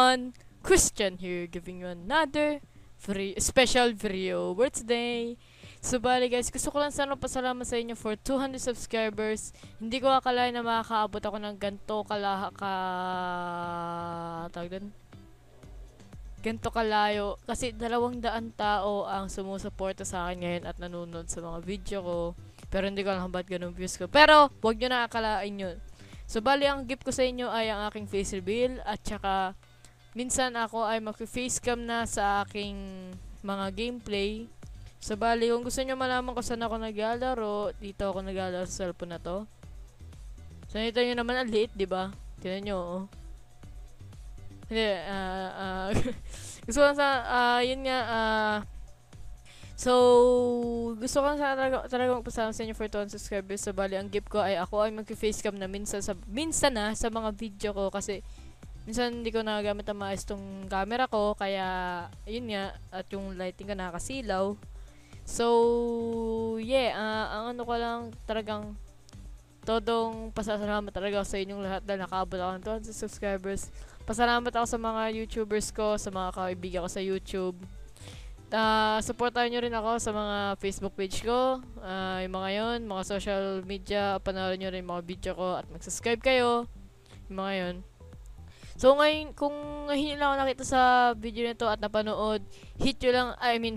everyone! Christian here, giving you another special video birthday. So bali guys, gusto ko lang sana pasalamat sa inyo for 200 subscribers. Hindi ko akalain na makakaabot ako ng ganto kalayo kasi 200 tao ang sumusuporta sa akin ngayon at nanonood sa mga video ko. Pero hindi ko alam ba't ganun views ko. Pero wag nyo na akalain yun. So bali ang gift ko sa inyo ay ang aking face reveal at saka minsan ako ay mag-facecam na sa aking mga gameplay. So bali kung gusto niyo malaman kung saan ako naglalaro, dito ako naglalaro sa cellphone na to. So nakita niyo naman ang liit, 'di ba? Tingnan niyo, oh. Hindi gusto ko sa yun nga so, gusto ko talaga magpasama sa inyo for 200 subscribers. So, bali, ang gift ko ay ako ay mag-facecam na minsan na sa mga video ko kasi minsan hindi ko nagagamit ang maayos tong camera ko. Kaya, yun nga, at yung lighting ko nakasilaw. So, yeah, ang ano ko lang talagang todong pasasalamat talaga sa inyong lahat dahil nakaabot ako ng 200 subscribers. Pasalamat ako sa mga YouTubers ko, sa mga kaibigan ko sa YouTube. Supportahan nyo rin ako sa mga Facebook page ko, yung mga yun, mga social media, panoorin nyo rin mga video ko at mag-subscribe kayo, yung mga yun. So ngayon, kung ngayon lang ako nakita sa video nito at napanood, hit nyo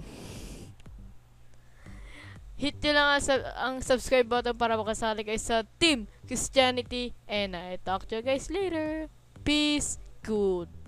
lang ang subscribe button para makasali kayo sa Team Christianity, and I talk to you guys later. Peace, good.